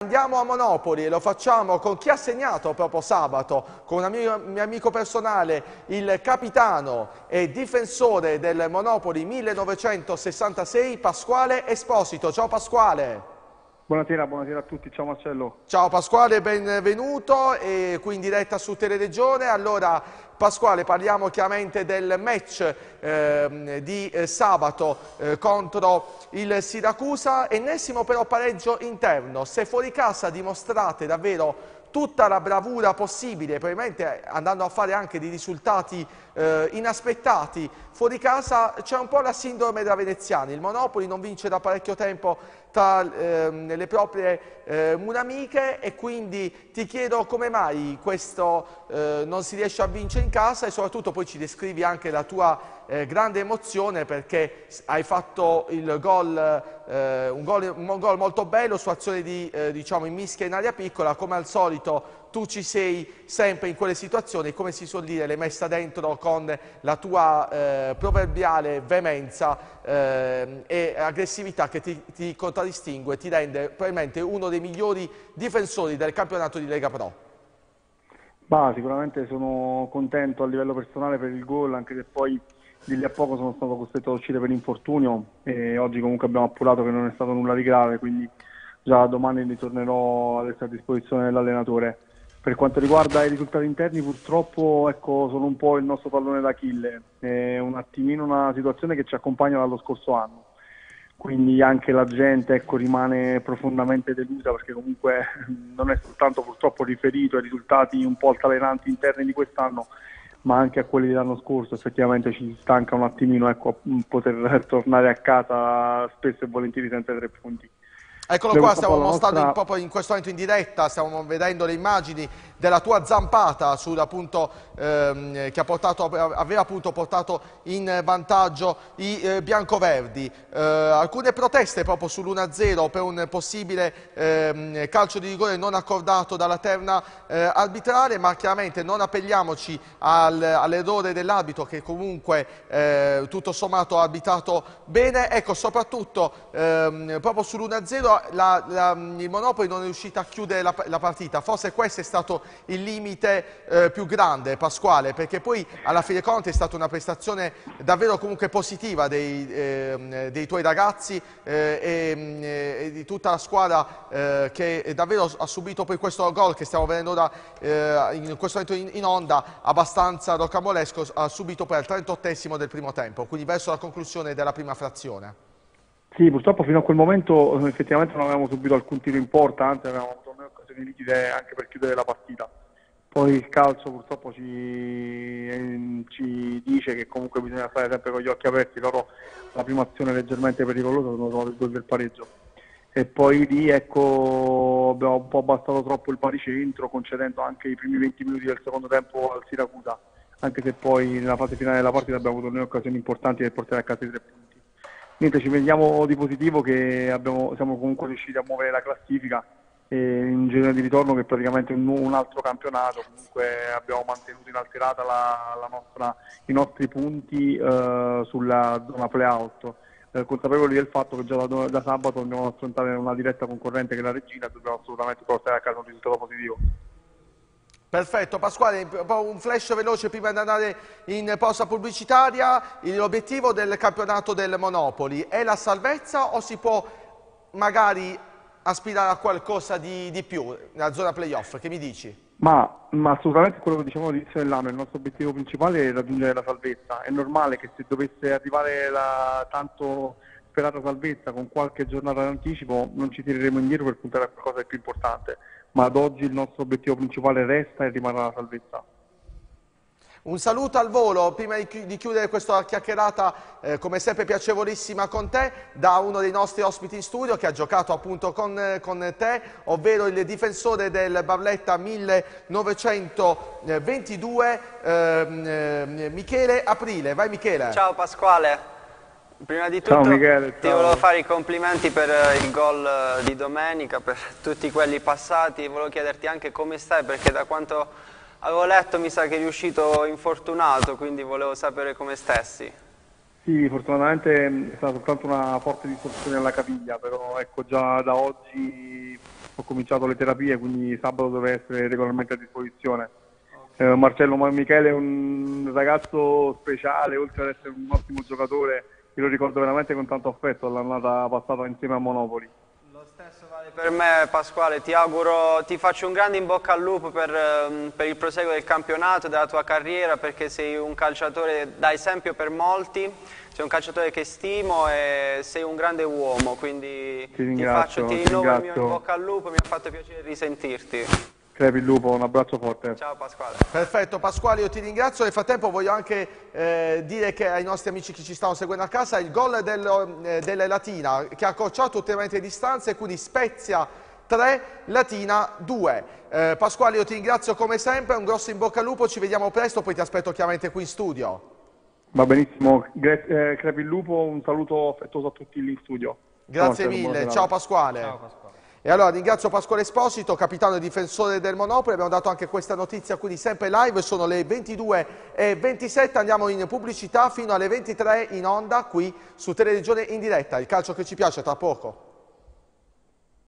Andiamo a Monopoli e lo facciamo con chi ha segnato proprio sabato, con un mio amico personale, il capitano e difensore del Monopoli 1966, Pasquale Esposito. Ciao Pasquale. Buonasera, buonasera a tutti, ciao Marcello. Ciao Pasquale, benvenuto e qui in diretta su Teleregione. Allora Pasquale, parliamo chiaramente del match di sabato contro il Siracusa, ennesimo però pareggio interno. Se fuori casa dimostrate davvero tutta la bravura possibile, probabilmente andando a fare anche dei risultati inaspettati, fuori casa c'è un po' la sindrome da veneziani. Il Monopoli non vince da parecchio tempo tra le proprie muramiche e quindi ti chiedo come mai questo non si riesce a vincere in casa e soprattutto poi ci descrivi anche la tua grande emozione perché hai fatto il gol, un gol molto bello su azione di diciamo in mischia in area piccola, come al solito tu ci sei sempre in quelle situazioni, come si suol dire, l'hai messa dentro con la tua proverbiale veemenza e aggressività che ti contraddistingue, ti rende probabilmente uno dei migliori difensori del campionato di Lega Pro. Sicuramente sono contento a livello personale per il gol, anche se poi di lì a poco sono stato costretto ad uscire per infortunio e oggi comunque abbiamo appurato che non è stato nulla di grave, quindi già domani ritornerò ad essere a disposizione dell'allenatore. Per quanto riguarda i risultati interni, purtroppo ecco, sono un po' il nostro tallone d'Achille, è un attimino una situazione che ci accompagna dallo scorso anno, quindi anche la gente ecco, rimane profondamente delusa perché comunque non è soltanto purtroppo riferito ai risultati un po' altalenanti interni di quest'anno, ma anche a quelli dell'anno scorso. Effettivamente ci stanca un attimino ecco, poter tornare a casa spesso e volentieri senza 3 punti. Eccolo qua, stiamo mostrando proprio in questo momento in diretta, stiamo vedendo le immagini della tua zampata appunto, che aveva appunto portato in vantaggio i biancoverdi. Alcune proteste proprio sull'1-0 per un possibile calcio di rigore non accordato dalla terna arbitrale, ma chiaramente non appelliamoci all'errore dell'arbitro che comunque tutto sommato ha arbitrato bene. Ecco, soprattutto proprio sull'1-0 il Monopoli non è riuscito a chiudere la partita, forse questo è stato il limite più grande, Pasquale, perché poi alla fine dei conti è stata una prestazione davvero comunque positiva dei tuoi ragazzi e di tutta la squadra che davvero ha subito poi questo gol che stiamo vedendo ora in questo momento in onda, abbastanza rocambolesco, ha subito poi al 38esimo del primo tempo, quindi verso la conclusione della prima frazione. Sì, purtroppo fino a quel momento effettivamente non avevamo subito alcun tiro in porta, anzi avevamo avuto occasioni nitide anche per chiudere la partita. Poi il calcio purtroppo ci dice che comunque bisogna stare sempre con gli occhi aperti. Loro la prima azione leggermente pericolosa sono trovati il gol del pareggio. E poi lì ecco abbiamo un po' abbassato troppo il baricentro, concedendo anche i primi 20 minuti del secondo tempo al Siracusa, anche se poi nella fase finale della partita abbiamo avuto occasioni importanti per portare a casa i 3 punti. Niente, ci vediamo di positivo che siamo comunque riusciti a muovere la classifica e in girone di ritorno che è praticamente un altro campionato, comunque abbiamo mantenuto inalterata i nostri punti sulla zona play-out, consapevoli del fatto che già da sabato andiamo ad affrontare una diretta concorrente che è la Regina e dobbiamo assolutamente portare a casa un risultato positivo. Perfetto, Pasquale, un flash veloce prima di andare in pausa pubblicitaria. L'obiettivo del campionato del Monopoli è la salvezza o si può magari aspirare a qualcosa di più nella zona playoff? Che mi dici? Ma assolutamente quello che dicevamo all'inizio dell'anno, il nostro obiettivo principale è raggiungere la salvezza. È normale che se dovesse arrivare la tanto sperata salvezza con qualche giornata d'anticipo non ci tireremo indietro per puntare a qualcosa di più importante, ma ad oggi il nostro obiettivo principale resta e rimarrà la salvezza. Un saluto al volo, prima di chiudere questa chiacchierata, come sempre piacevolissima con te, da uno dei nostri ospiti in studio che ha giocato appunto con te, ovvero il difensore del Barletta 1922, Michele Aprile. Vai Michele. Ciao Pasquale. Prima di tutto Michele, ti volevo fare i complimenti per il gol di domenica, per tutti quelli passati. Volevo chiederti anche come stai, perché da quanto avevo letto mi sa che eri uscito infortunato, quindi volevo sapere come stessi. Sì, fortunatamente è stata soltanto una forte distorsione alla caviglia, però ecco già da oggi ho cominciato le terapie, quindi sabato deve essere regolarmente a disposizione. Marcello Michele è un ragazzo speciale, oltre ad essere un ottimo giocatore, io lo ricordo veramente con tanto affetto l'annata passata insieme a Monopoli. Lo stesso vale per me, Pasquale, ti faccio un grande in bocca al lupo per il proseguo del campionato, della tua carriera, perché sei un calciatore da esempio per molti, sei un calciatore che stimo e sei un grande uomo, quindi ti rinnovo il mio in bocca al lupo, mi ha fatto piacere risentirti. Crepi il lupo, un abbraccio forte. Ciao Pasquale. Perfetto Pasquale, io ti ringrazio. Nel frattempo voglio anche dire che ai nostri amici che ci stanno seguendo a casa il gol del Latina che ha accorciato ulteriormente le distanze, quindi Spezia 3, Latina 2. Pasquale, io ti ringrazio come sempre, un grosso in bocca al lupo, ci vediamo presto, poi ti aspetto chiaramente qui in studio. Va benissimo, crepi il lupo, un saluto affettuoso a tutti lì in studio. Grazie mille, ciao Pasquale. Ciao Pasquale. E allora ringrazio Pasquale Esposito, capitano e difensore del Monopoli, abbiamo dato anche questa notizia, quindi sempre live, sono le 22:27, andiamo in pubblicità fino alle 23 in onda qui su Teleregione in diretta, il calcio che ci piace tra poco.